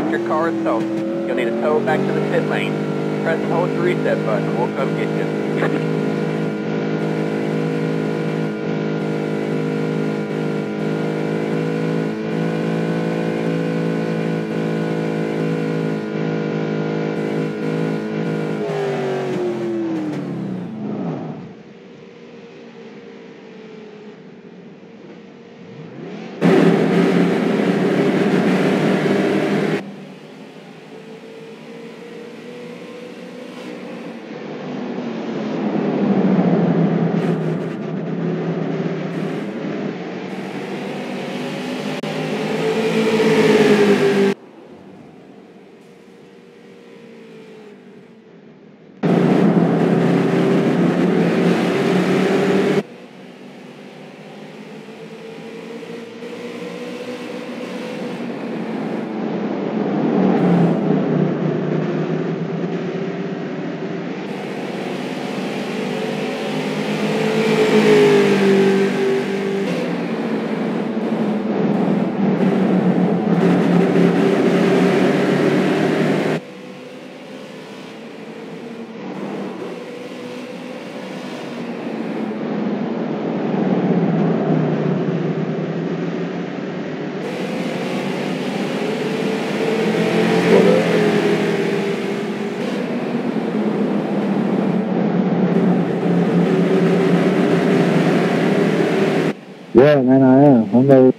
like your car is towed. You'll need to tow it back to the pit lane. Press and hold the reset button and we'll come get you. Yeah, man, I am. I'm ready.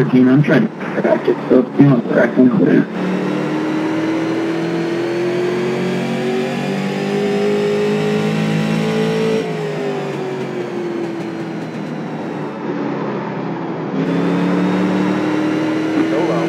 14. I'm trying to crack it, so if you want to crack one there. Go low.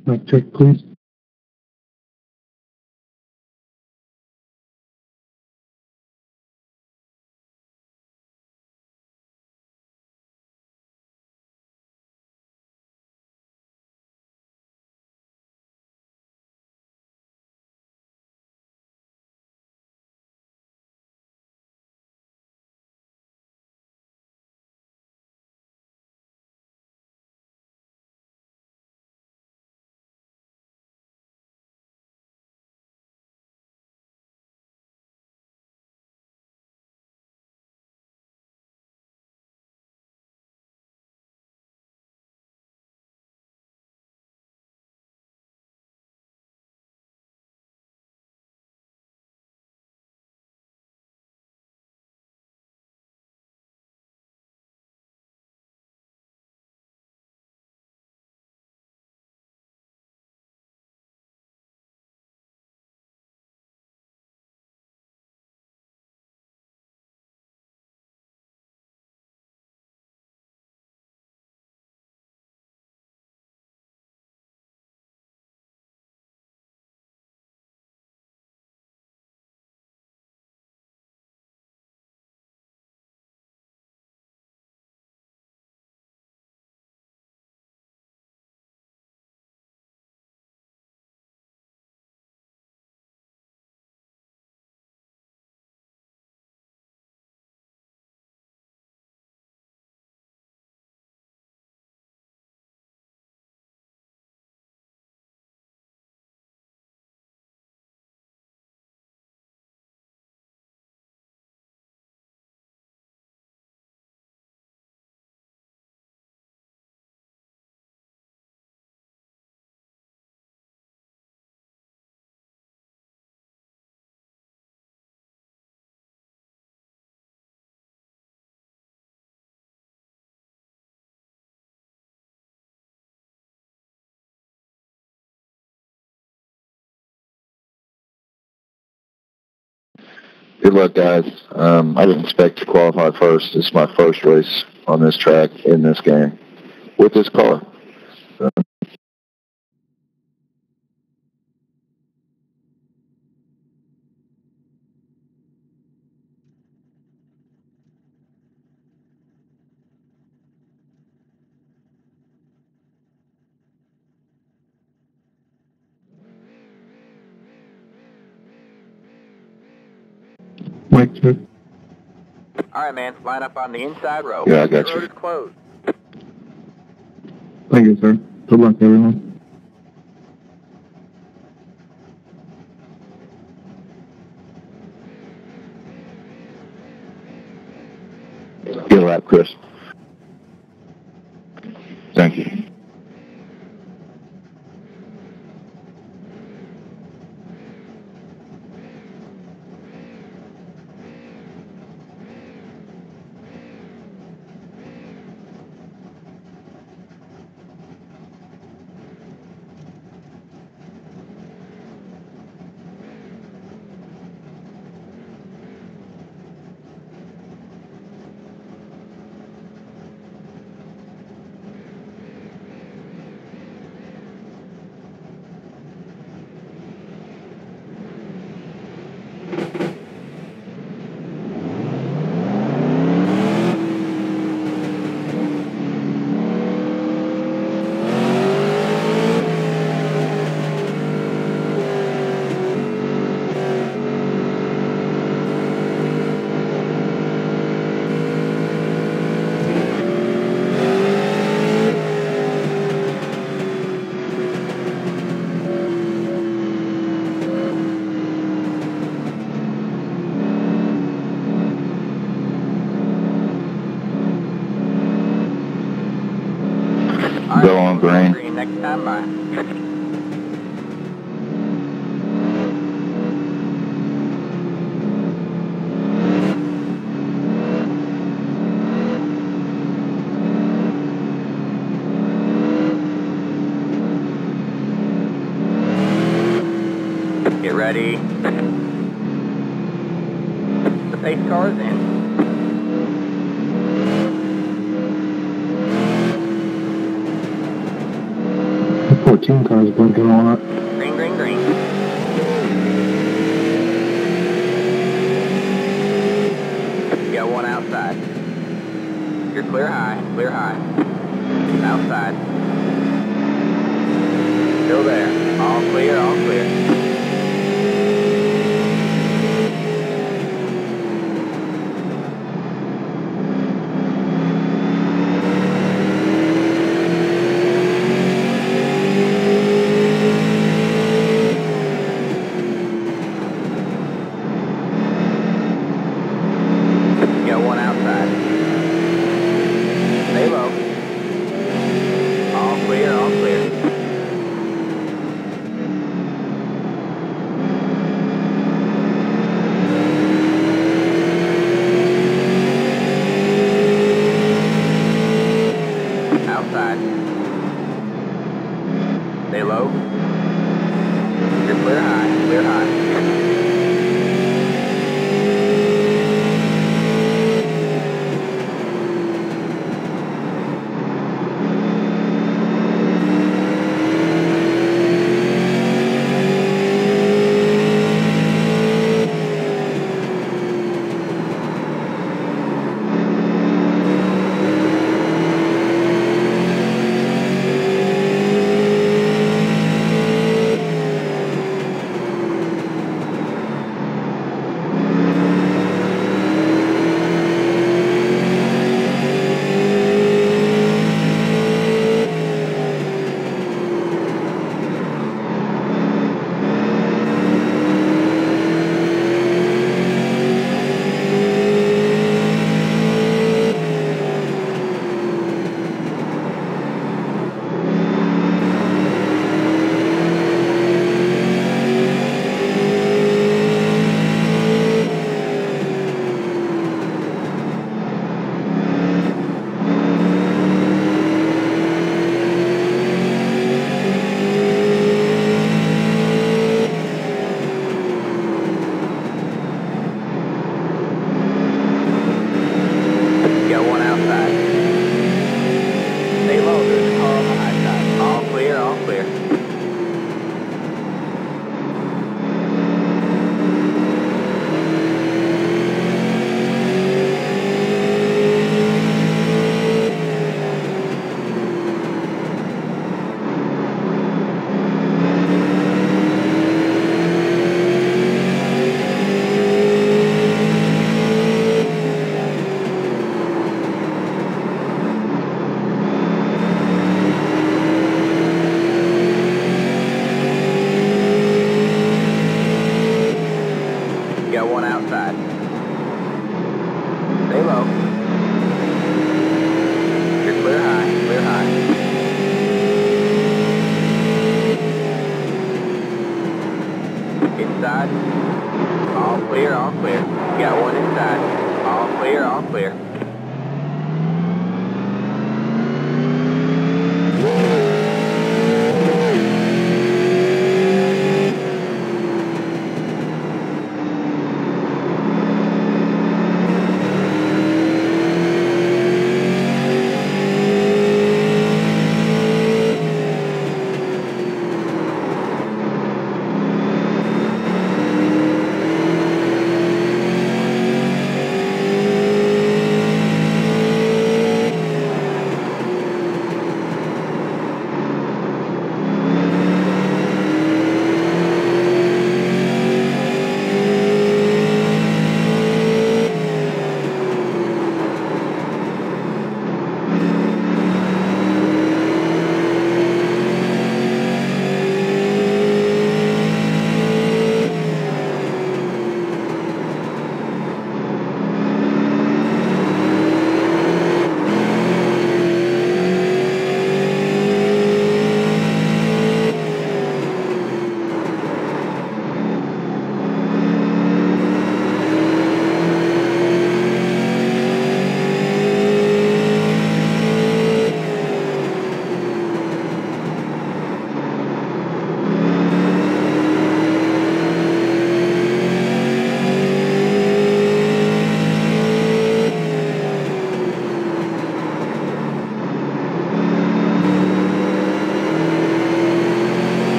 Mic check, please. Good luck, guys. I didn't expect to qualify first. This is my first race on this track in this game with this car. Mic check. All right, man. Line up on the inside row. Yeah, I got The you. road is closed. Thank you, sir. Good luck, everyone. Get a lap, Chris. Thank you. Go on green. Green next time by. Get ready. The pace car is in. Report 14 cars blinking on it. Green, green, green. Got one outside. You're clear high, clear high. Outside. Still there. All clear, all clear. Got one outside. Stay low. All clear, all clear. Outside. Stay low. You're clear high, clear high. Got one outside. Stay low, there's a car on the high side. All clear, all clear. Got one outside. Stay low. You're clear high, clear high. Inside. All clear, all clear. Got one inside. All clear, all clear.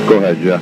Go ahead, Jeff.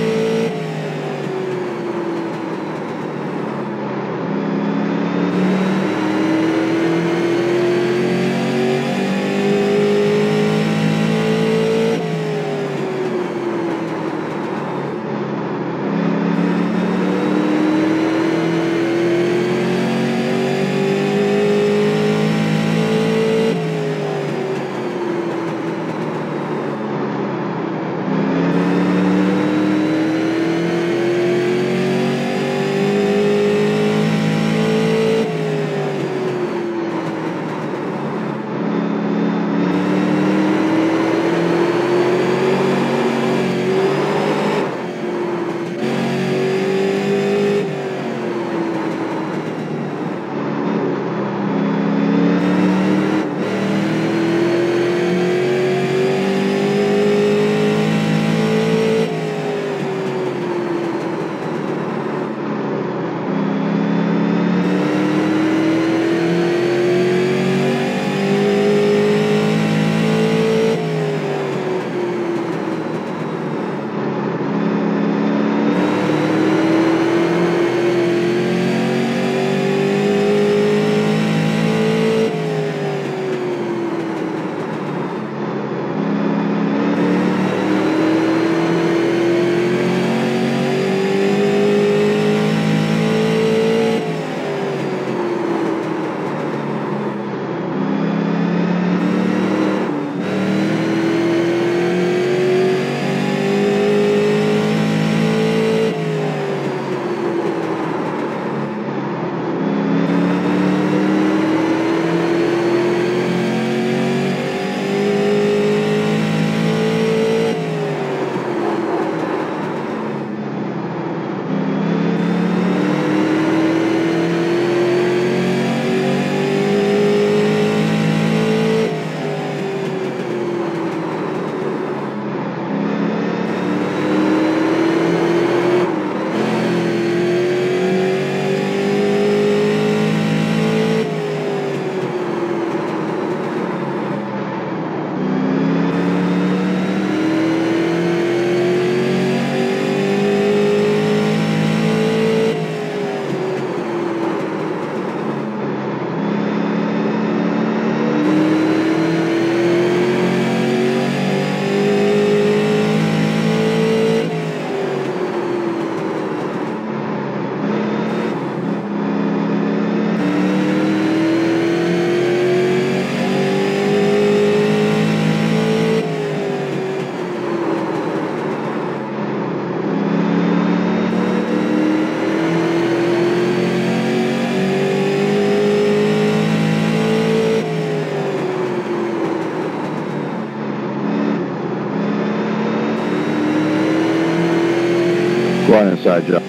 Go on inside, Jeff.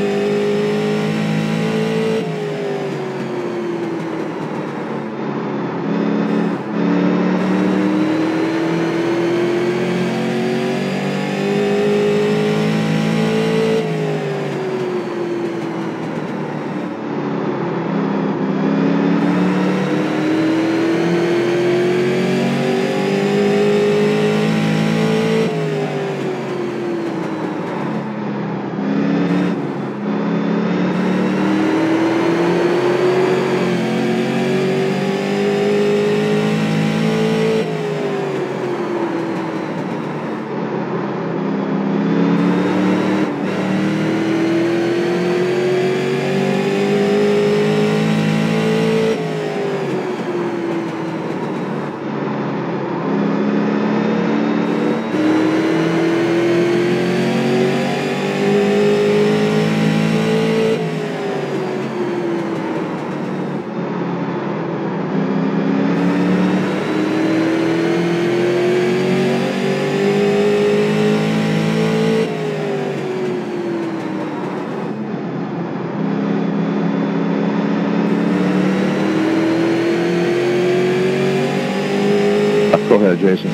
Go ahead, Jason.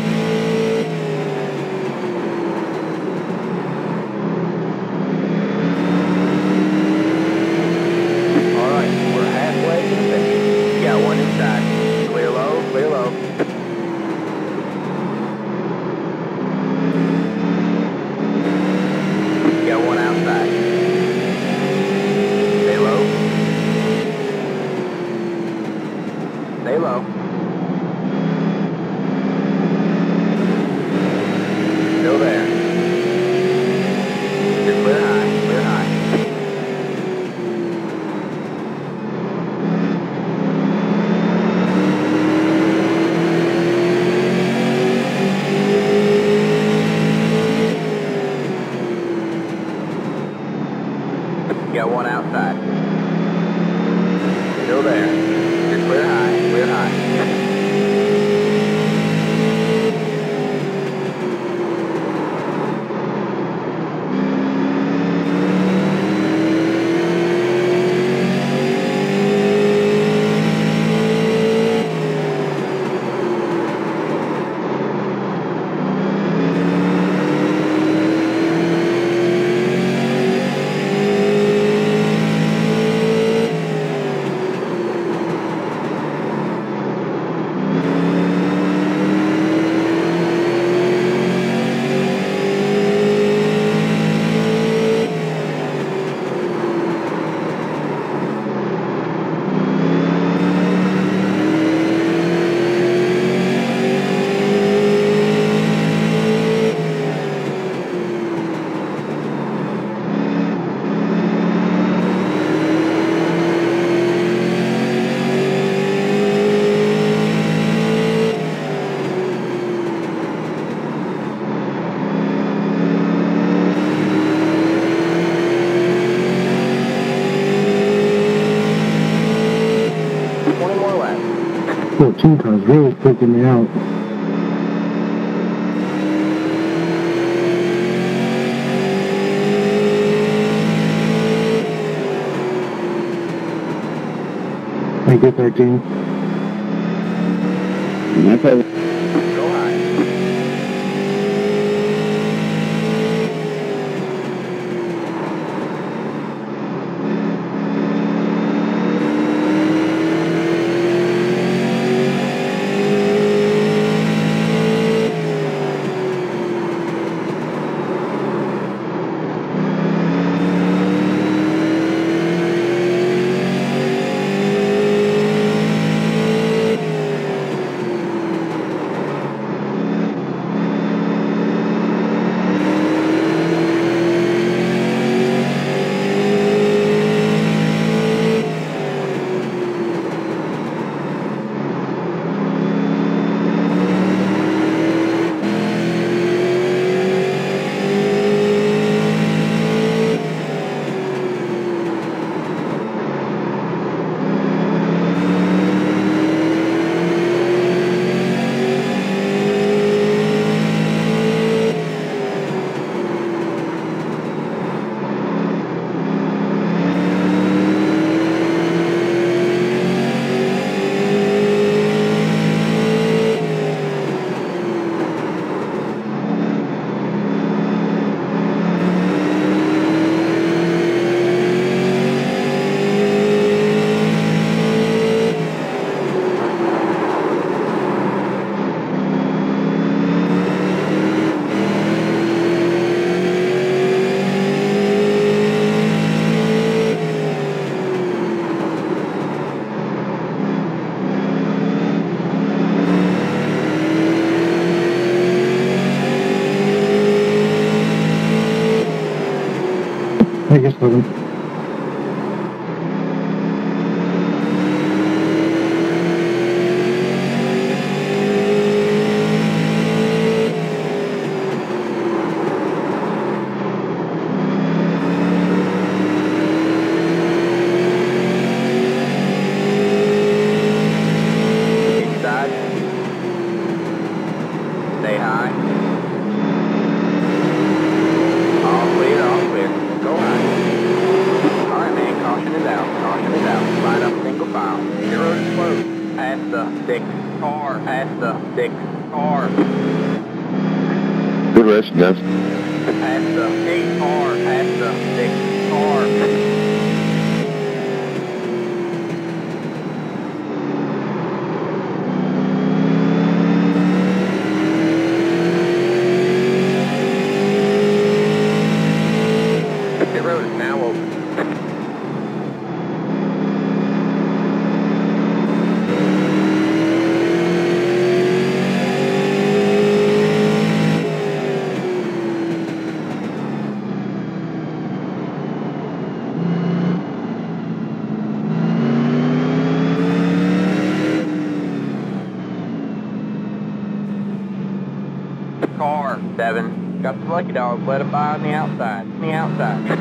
All right, we're halfway to the finish. You got one inside. Clear low, clear low. 14 car's really freaking me out. Thank you, 13. My pleasure. Go high. I guess 11. Inside. Stay high. All clear, all clear. Go high. Alright, man, caution is out. Caution is out. Line up single file. Your road is closed. Past the 6 car. Past the 6 car. Good rest, guys. Past the 8 car. Past the 6 car. The road is now open. Car 7. Got the lucky dog. Let it by on the outside. On the outside.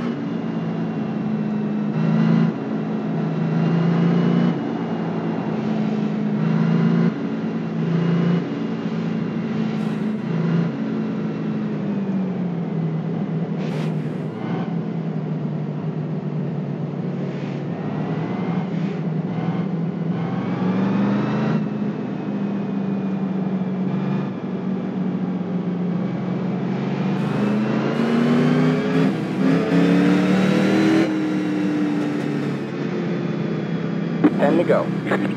Time to go.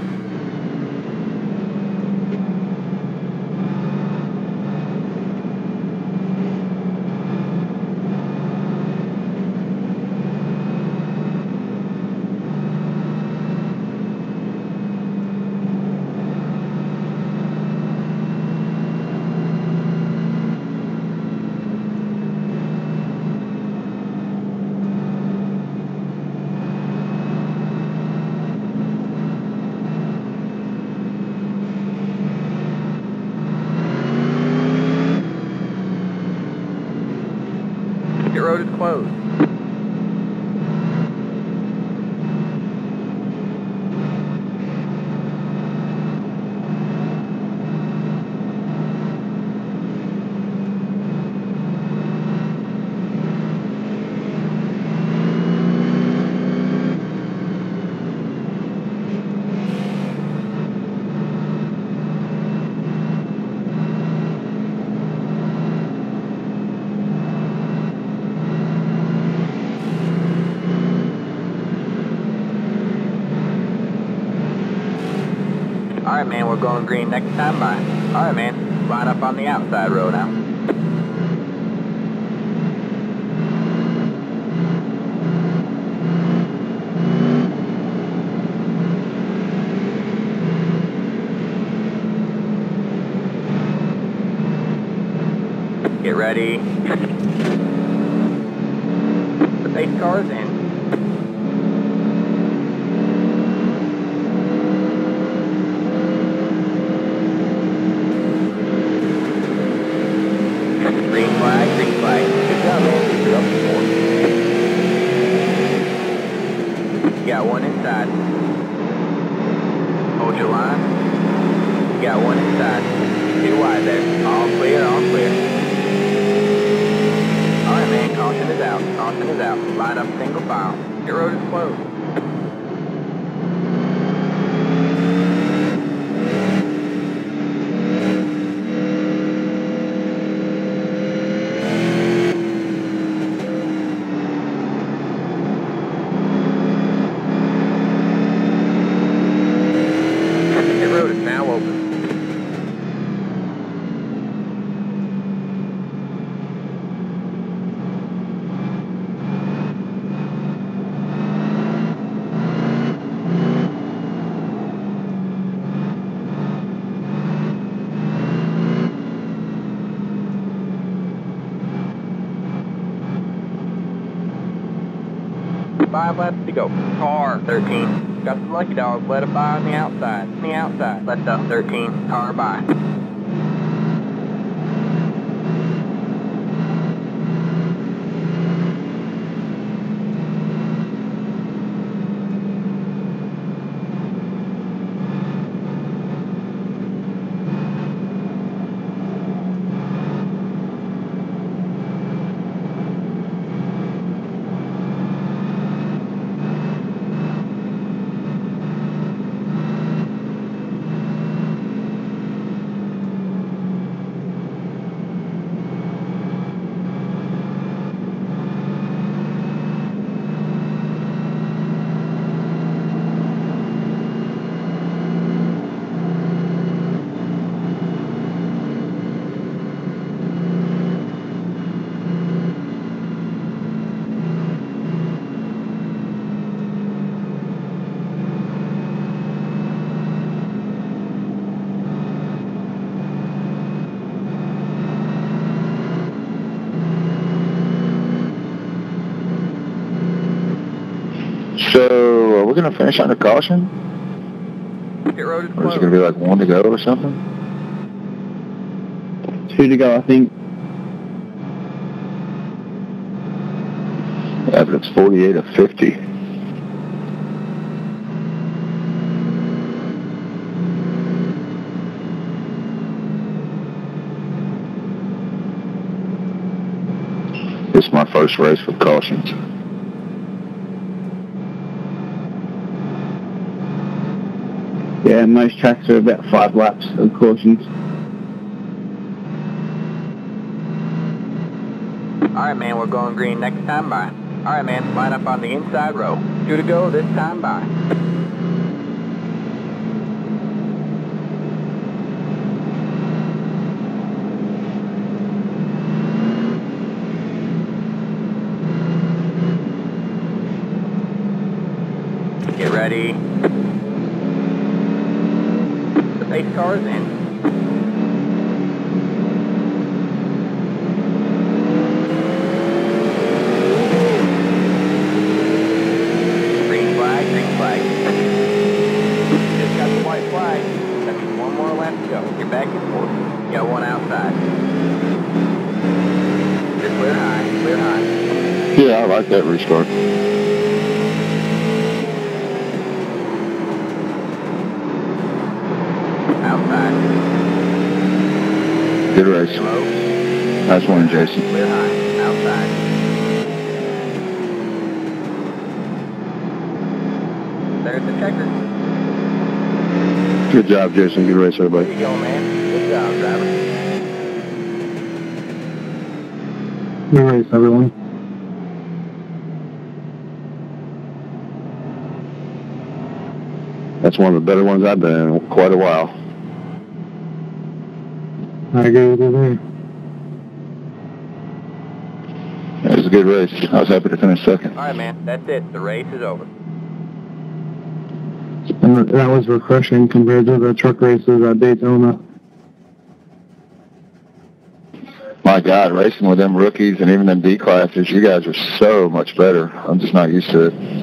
Your road is closed. we're going green next time by. Alright, man. Line up on the outside row now. Get ready. The pace car's in. Green flag, green flag. Good job, man. You're up to 4. You got one inside. Hold your line. You got one inside. Too wide there. All clear, all clear. Alright, man. Caution is out. Caution is out. Line up single file. Your road is closed. Your road is now open. Five laps to go. Car 13. Got the lucky dog. Let it by on the outside. On the outside. Let the 13 car by. So, are we going to finish under caution? Your road is Or is closed. it going to be like 1 to go or something? 2 to go, I think. Yeah, but it's 48 of 50. This is my first race with cautions. Yeah, most tracks are about 5 laps of cautions. Alright, man. We're going green next time by. Alright, man. Line up on the inside row. 2 to go this time by. Get ready. The pace car is in. Green flag, green flag. Just got the white flag. That means 1 more lap to go. You're back and forth. You got one outside. You're clear high, clear high. Yeah, I like that restart. Outside. Good race. Low. Nice one, Jason. Clear high. Outside. There's the checker. Good job, Jason. Good race, everybody. There you go, man. Good job, driver. Good race, everyone. That's one of the better ones I've been in quite a while. I agree with you there. It was a good race. I was happy to finish second. All right, man. That's it. The race is over. And that was refreshing compared to the truck races at Daytona. My God, racing with them rookies and even them D classes, you guys are so much better. I'm just not used to it.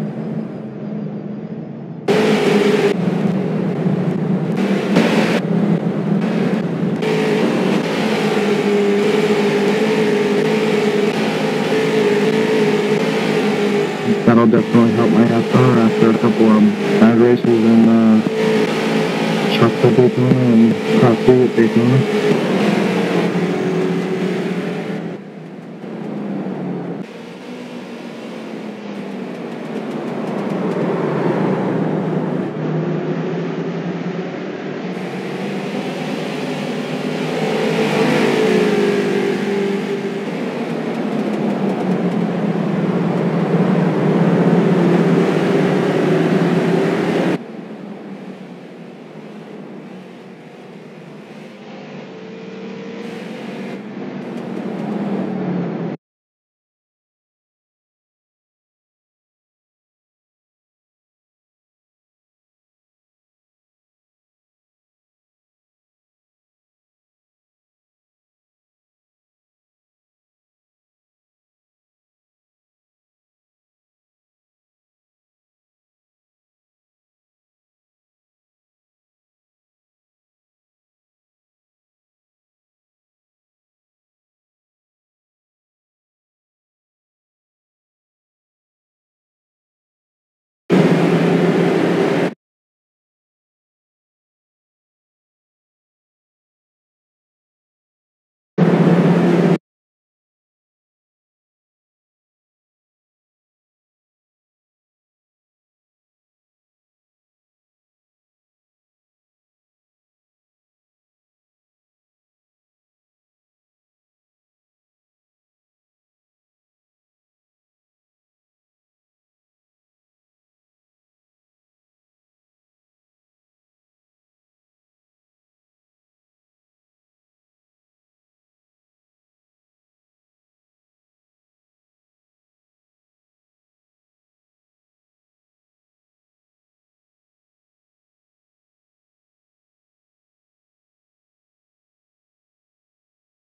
That'll definitely help my FR after a couple of bad races in truck at Daytona and Class B at Daytona.